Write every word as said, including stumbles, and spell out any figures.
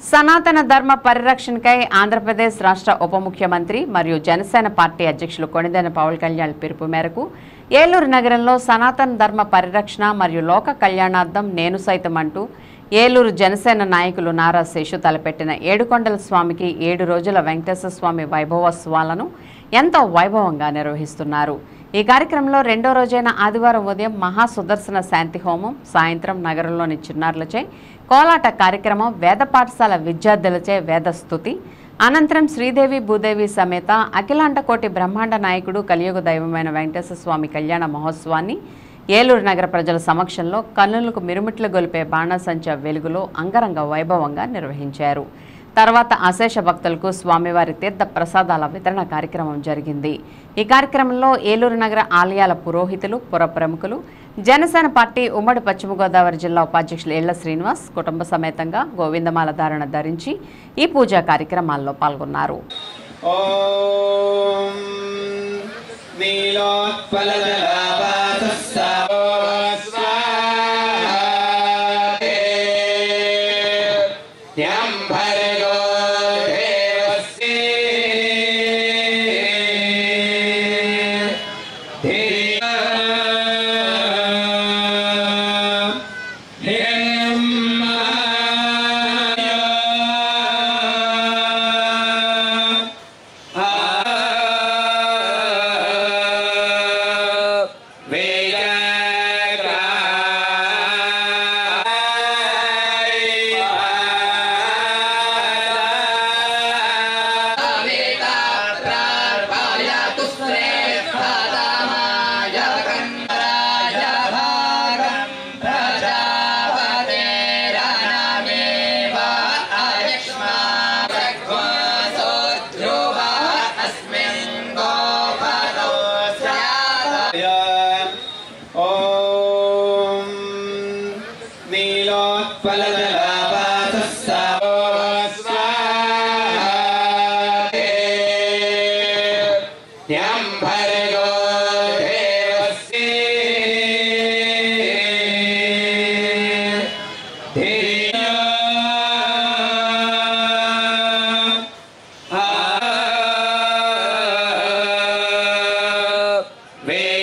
సనాతన ధర్మ పరిరక్షణకై ఆంధ్రప్రదేశ్ రాష్ట్ర ఉప ముఖ్యమంత్రి మరియు జనసేన పార్టీ అధ్యక్షులు కొణిదెల పవన్ కళ్యాణ్ పిలుపు మేరకు ఏలూరు నగరంలో సనాతన ధర్మ పరిరక్షణ మరియు లోక కళ్యాణార్థం నేను సైతం అంటూ ఏలూరు జనసేన నాయకులు నారా శేషు తలపెట్టిన ఏడుకొండల స్వామికి ఏడు రోజుల వెంకటేశ్వర స్వామి వైభవోత్సవాలను ఎంతో వైభవంగా నిర్వహిస్తున్నారు। ఈ కార్యక్రమంలో రెండో రోజైన ఆదివారం ఉదయం మహా సుదర్శన శాంతి హోమం, సాయంత్రం నగరంలోని చిన్నారులచే కోలాట కార్యక్రమం, వేద పాఠశాల విద్యార్థులచే వేద స్తుతి, అనంతరం శ్రీదేవి భూదేవి సమేత అఖిలాండకోటి బ్రహ్మాండ నాయకుడు కలియుగ దైవమైన వెంకటేశ్వర స్వామి కళ్యాణ మహోత్సవాన్ని ఏలూరు నగర ప్రజల సమక్షంలో కన్నులకు మిరుమిట్లు గొలిపే బాణసంచ వెలుగులో అంగరంగ వైభవంగా నిర్వహించారు। తర్వాత అశేష భక్తులకు స్వామివారి తీర్థ ప్రసాదాల వితరణ కార్యక్రమం జరిగింది। ఈ కార్యక్రమంలో ఏలూరు నగర ఆలయాల పురోహితులు, పుర ప్రముఖులు, జనసేన పార్టీ ఉమ్మడి పశ్చిమ గోదావరి జిల్లా ఉపాధ్యక్షులు ఏళ్ల శ్రీనివాస్ కుటుంబ సమేతంగా గోవిందమాల ధారణ ధరించి ఈ పూజా కార్యక్రమాల్లో పాల్గొన్నారు। Ve